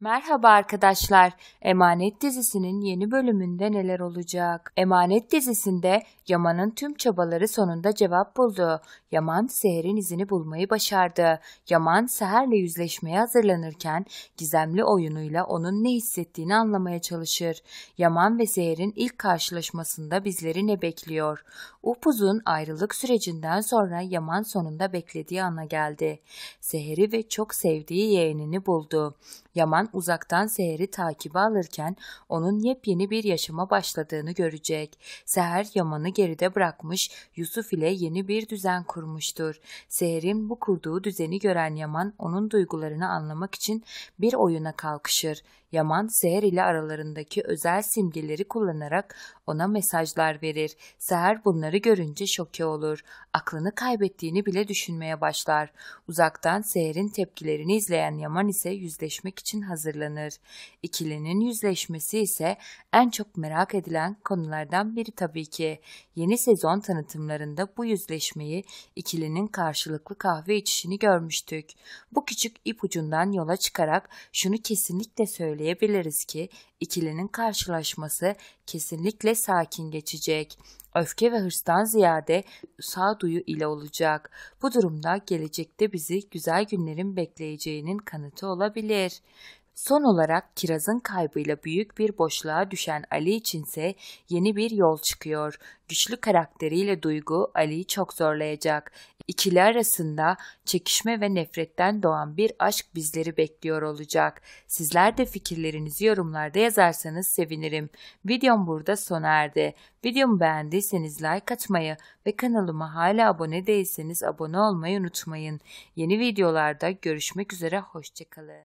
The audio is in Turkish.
Merhaba arkadaşlar. Emanet dizisinin yeni bölümünde neler olacak? Emanet dizisinde Yaman'ın tüm çabaları sonunda cevap buldu. Yaman Seher'in izini bulmayı başardı. Yaman Seher'le yüzleşmeye hazırlanırken gizemli oyunuyla onun ne hissettiğini anlamaya çalışır. Yaman ve Seher'in ilk karşılaşmasında bizleri ne bekliyor? Upuzun ayrılık sürecinden sonra Yaman sonunda beklediği ana geldi. Seher'i ve çok sevdiği yeğenini buldu. Yaman uzaktan Seher'i takibe alırken onun yepyeni bir yaşama başladığını görecek. Seher Yaman'ı geride bırakmış, Yusuf ile yeni bir düzen kurmuştur. Seher'in bu kurduğu düzeni gören Yaman onun duygularını anlamak için bir oyuna kalkışır. Yaman Seher ile aralarındaki özel simgeleri kullanarak ona mesajlar verir. Seher bunları görünce şoke olur. Aklını kaybettiğini bile düşünmeye başlar. Uzaktan Seher'in tepkilerini izleyen Yaman ise yüzleşmek için hazırlanır. İkilinin yüzleşmesi ise en çok merak edilen konulardan biri tabii ki. Yeni sezon tanıtımlarında bu yüzleşmeyi ikilinin karşılıklı kahve içişini görmüştük. Bu küçük ipucundan yola çıkarak şunu kesinlikle söyleyebiliriz ki ikilinin karşılaşması kesinlikle sakin geçecek. Öfke ve hırstan ziyade sağduyu ile olacak. Bu durumda gelecekte bizi güzel günlerin bekleyeceğinin kanıtı olabilir. Son olarak Kiraz'ın kaybıyla büyük bir boşluğa düşen Ali içinse yeni bir yol çıkıyor. Güçlü karakteriyle Duygu Ali'yi çok zorlayacak. İkili arasında çekişme ve nefretten doğan bir aşk bizleri bekliyor olacak. Sizler de fikirlerinizi yorumlarda yazarsanız sevinirim. Videom burada sona erdi. Videomu beğendiyseniz like atmayı ve kanalıma hala abone değilseniz abone olmayı unutmayın. Yeni videolarda görüşmek üzere, hoşça kalın.